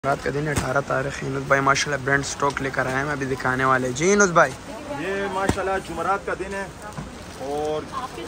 रात का दिन 18 तारीख। यूनुस भाई माशाल्लाह ब्रांड स्टॉक लेकर आए हैं, मैं अभी दिखाने वाले। जी यूनुस भाई, ये माशाल्लाह जुमरात का दिन है और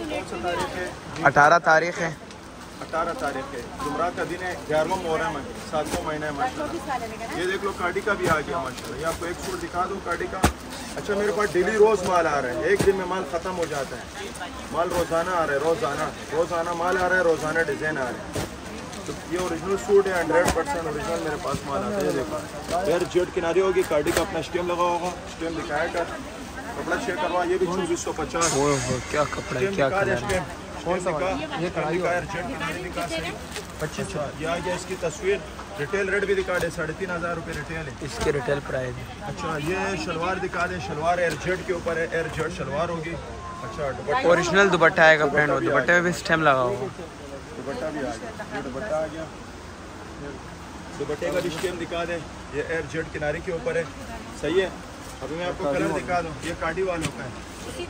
18 तारीख है। 18 तारीख है, जुमरात का दिन है। 11वां मुहर्रम है, 7वां महीना है माशाल्लाह। ये देख लो कार्डी का भी आ गया माशाल्लाह। ये आपको एक सूट दिखा दूँ कार्डी का। अच्छा, मेरे पास डेली रोज़ माल आ रहा है, एक दिन में माल ख़त्म हो जाता है। माल रोज़ाना आ रहा है, रोज़ाना माल आ रहा है, रोज़ाना डिज़ाइन आ रहा है। तो ये ओरिजिनल सूट है, 100% ओरिजिनल मेरे पास माल आता है। देखो यार, जेट किनारे होगी, कार्डी का अपना स्टेम लगा होगा, स्टेम दिखाया कर, कपड़ा चेक करवा। ये भी 2450। क्या कपड़ा है, क्या कलर है, कौन सा ये कार्डी का यार, जेट किनारे दिखा सही 25। ये आ गया इसकी तस्वीर। रिटेल रेट भी दिखा दे, 3500 रुपये रिटेल है इसके रिटेल प्राइस है। अच्छा, ये शलवार दिखा दे, शलवार एयर जेट के ऊपर है, एयर जेट शलवार होगी। अच्छा, दुपट्टा ओरिजिनल दुपट्टा आएगा ब्रांड, दुपट्टे में भी स्टेम लगा होगा। दुपट्टा भी आ गया, ये दुपट्टा आ गया। दुपट्टे का भी स्टेम दिखा दें, ये एयर जेट किनारे के ऊपर है, सही है। अभी मैं आपको कलर दिखा दूँ, ये कार्डी वालों का है।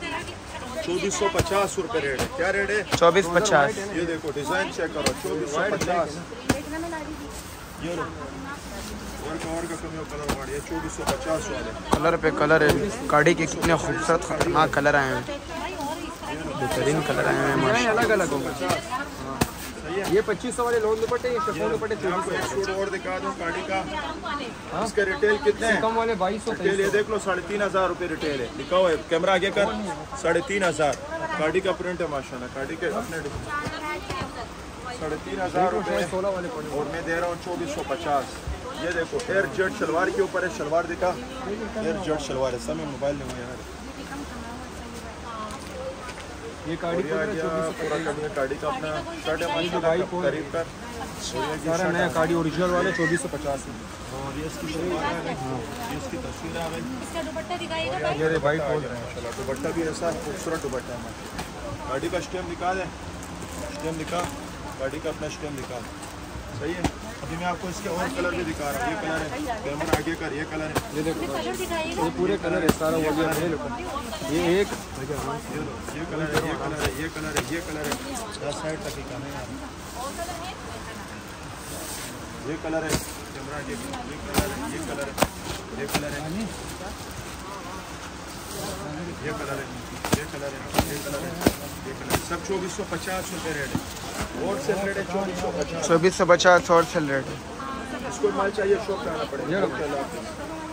2450 रुपये रेट है। क्या रेट है? 2450। ये देखो डिज़ाइन चेक करो, 2450। ये लो और का कमी कलर वाली है, 2450 वाले। कलर पे कलर है, गाड़ी के कितने खूबसूरत खतरनाक कलर आए हैं, बेहतरीन कलर आए हैं माशाल्लाह। अलग अलग होगा। ये 2500 वाले लोन दुपट्टे, ये शिफॉन दुपट्टे 2400। एक सूट और दिखा दूं कार्डी का, इसका रिटेल कितने हैं? कम वाले 2200। रिटेल ये देख लो, 3500 रुपये रिटेल है, लिखा हुआ है, कैमरा आगे कर, 3500। कार्डी का प्रिंट है माशाल्लाह, कार्डी के अपने 3500 रुपये। 16 वाले और मैं दे रहा हूँ 2450। ये देखो एयर जेट शलवार के ऊपर है, शलवार दिखा, एयर जेट शलवार है। सब में मोबाइल नहीं हुआ यार। ये कार्डी पूरा कार्डी का अपना शर्ट है माशाल्लाह, करीब कर सारा नया कार्डी ओरिजिनल वाले 2450 में। और ये इसकी शलवार है, ये इसकी तस्वीर आ गई। इसका दुपट्टा दिखाइएगा। ये वाइट बोल रहे हैं माशाल्लाह, दुपट्टा भी ऐसा खूबसूरत दुपट्टा है माशाल्लाह। गाड़ी का स्टेम दिखा दे, स्टेम दिखा, गाड़ी का अपना स्टेम दिखा, सही है। अभी मैं आपको इसके और कलर भी दिखा रहा हूँ। ये कलर है, कैमरा आगे कर, ये कलर है, ये देखो कलर दिखाइएगा। ये पूरे कलर है, सारा वो ये एक ये कलर है, ये कलर है, ये कलर है, ये कलर है। 10 साइड तक ही काम है यार। ये कलर है, कैमरा आगे कर, ये कलर है, ये कलर है, ये कलर है, ये कलर है, ये कलर है, ये कलर है, ये कलर है। सब 2450 रुपये रेट है। होलसेल रेट है 2450। 2450 होलसेल रेट है। इसको माल चाहिए शॉप पे आना पड़ेगा।